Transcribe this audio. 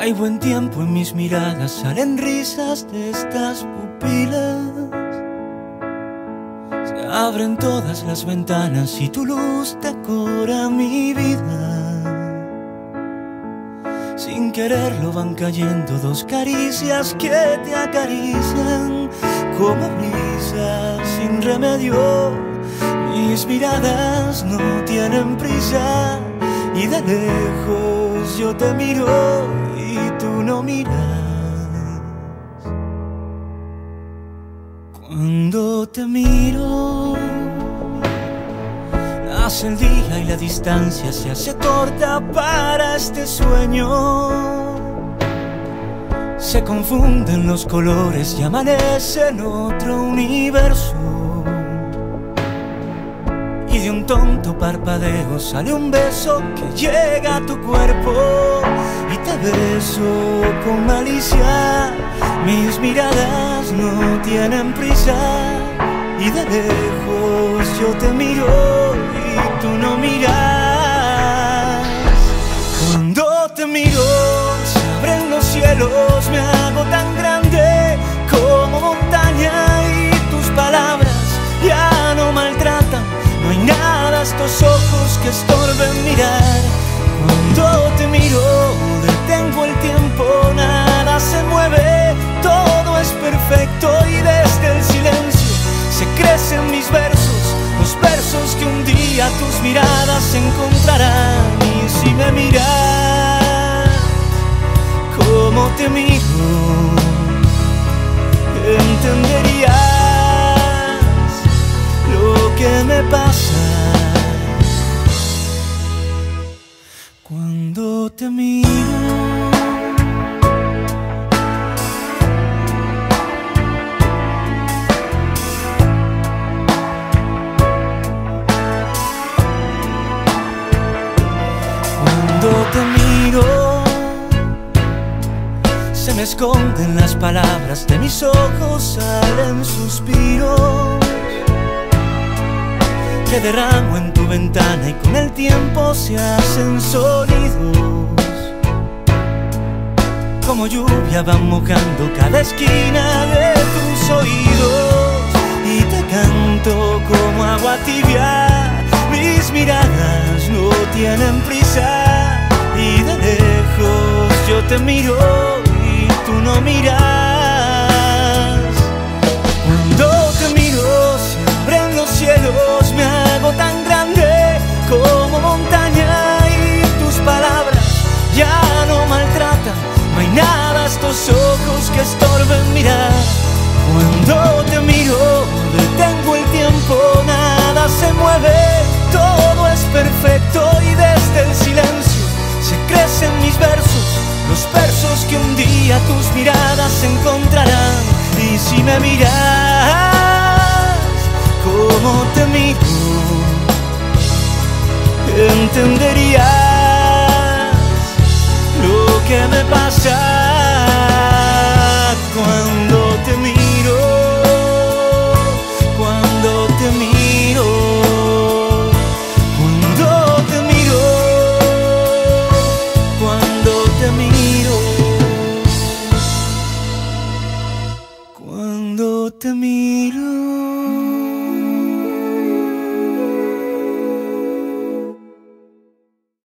Hay buen tiempo en mis miradas, salen risas de estas pupilas. Se abren todas las ventanas y tu luz decora mi vida. Sin quererlo van cayendo dos caricias que te acarician como brisas sin remedio. Mis miradas no tienen prisa y de lejos yo te miro y tú no miras. Cuando te miro, nace el día y la distancia se hace corta para este sueño. Se confunden los colores y amanece en otro universo. Y de un tonto parpadeo sale un beso que llega a tu cuerpo. Y te beso con malicia. Mis miradas no tienen prisa. Y de lejos yo te miro y tú no miras. Cuando te miro se abren los cielos. Me hago tan grande como montaña. Y tus palabras ya no maltratan. No hay nada estos ojos que estorben mirar. Cuando te miro detengo el tiempo. Nada se mueve, todo es perfecto. Y desde el silencio se crecen mis versos, los versos que un día tus miradas encontrarán. Y si me miras como te miro, entenderías lo que me pasa. Cuando te miro, te miro, se me esconden las palabras, de mis ojos salen suspiros que derramo en tu ventana y con el tiempo se hacen sonidos. Como lluvia van mojando cada esquina de tus oídos y te canto como agua tibia. Mis miradas no tienen prisa y de lejos yo te miro y tú no miras. Cuando te miro se abren los cielos. Me hago tan grande como montaña y tus palabras ya no maltratan. No hay nada estos ojos que estorben mirar. Cuando te miro detengo el tiempo. Nada se mueve, todo es perfecto. Y desde el silencio se crecen mis versos, los versos que un día tus miradas encontrarán. Y si me miras como te miro, entenderías lo que me pasa. Cuando te miro, cuando te miro, cuando te miro, cuando te miro, cuando te miro.